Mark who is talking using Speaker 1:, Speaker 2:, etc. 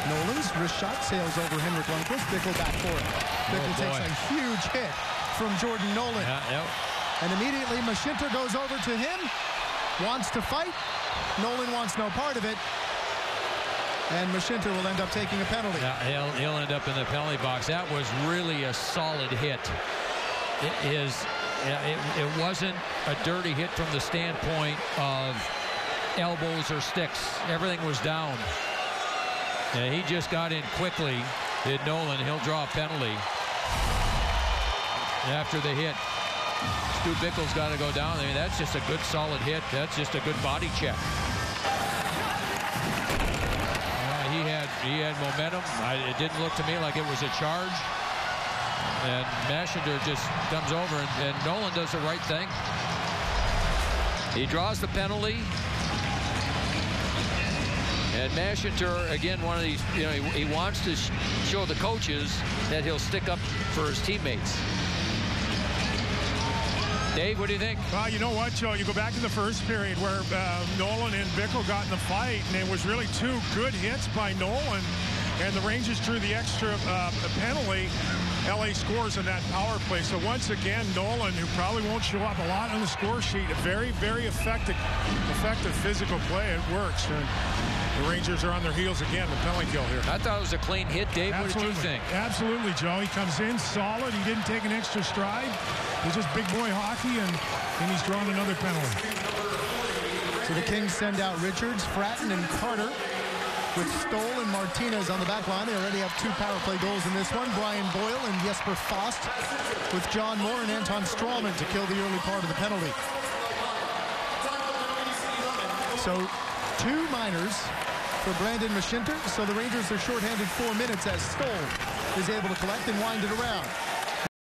Speaker 1: Nolan's wrist shot sails over Henrik Lundqvist. Bickle back for it. Bickle takes a huge hit from Jordan Nolan. And immediately Mashinter goes over to him, wants to fight. Nolan wants no part of it. And Mashinter will end up taking a penalty.
Speaker 2: Yeah, he'll end up in the penalty box. That was really a solid hit. It wasn't a dirty hit from the standpoint of elbows or sticks. Everything was down. And he just got in quickly, did Nolan. He'll draw a penalty after the hit. Stu Bickle's got to go down. I mean, that's just a good, solid hit. That's just a good body check. He had momentum. It didn't look to me like it was a charge. And Mashinter just comes over, and Nolan does the right thing. He draws the penalty. And Mashinter, again, one of these, he wants to show the coaches that he'll stick up for his teammates. Dave, what do you think?
Speaker 3: Well, you know what, Joe? You go back to the first period where Nolan and Bickle got in the fight, and it was really two good hits by Nolan, and the Rangers drew the extra penalty. LA scores on that power play. So once again, Nolan, who probably won't show up a lot on the score sheet, a very, very effective physical play. It works. And the Rangers are on their heels again, the penalty kill here.
Speaker 2: I thought it was a clean hit, Dave.
Speaker 3: Absolutely.
Speaker 2: What did you think?
Speaker 3: Absolutely, Joe. He comes in solid. He didn't take an extra stride. He's just big boy hockey, and he's drawn another penalty.
Speaker 1: So the Kings send out Richards, Fratton, and Carter with Stoll and Martinez on the back line. They already have 2 power play goals in this one. Brian Boyle and Jesper Fast with John Moore and Anton Strawman to kill the early part of the penalty. So 2 minors for Brandon Mashinter. So the Rangers are shorthanded 4 minutes as Stoll is able to collect and wind it around.